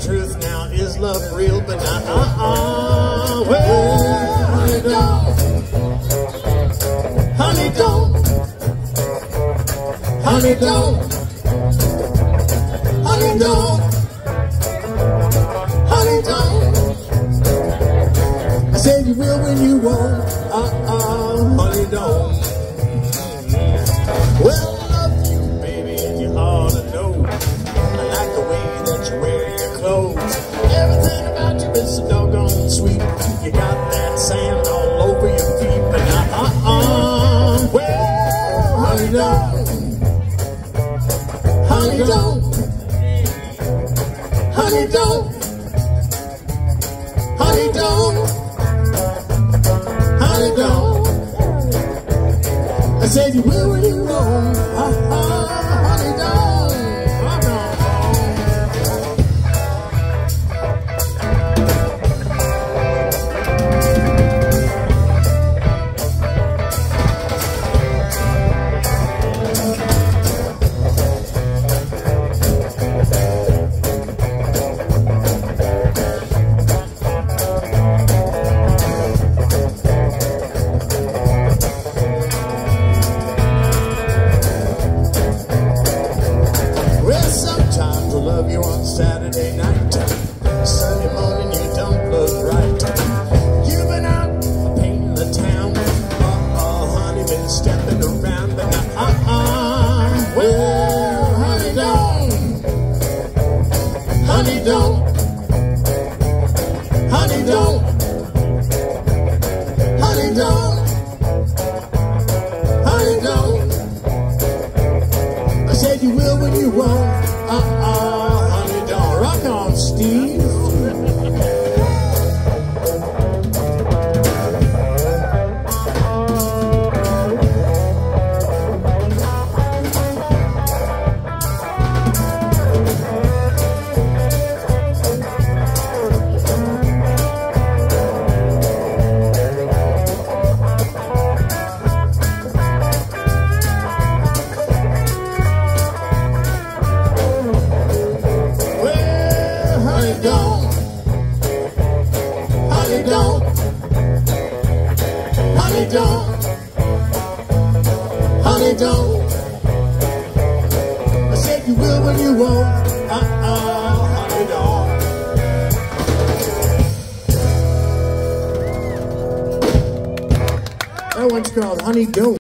truth now, is love real? But well, honey, don't. Honey, don't. Honey, don't. Honey, don't. Honey, don't. I said you will when you won't. Honey, don't. Well, I love you, baby, and you ought to know. I like the way that you wear your clothes. Everything about you is so doggone sweet. You got that sand all over your feet. But well, honey, don't. Honey, don't. Honey, don't. Honey, don't. Honey, don't. I said you will when you won't. Honey, don't. Love you on Saturday night. Sunday morning you don't look right. You've been out painting the town. Honey, been stepping around. But well, honey, don't. Honey, don't. Honey, don't. Honey, don't. Honey, don't. I said you will when you won't. Honey, don't. Rock on, Steve. Honey, don't. Honey, don't. Honey, don't. Honey, don't. I said you will when you won't. Honey, don't. That one's called Honey, Don't.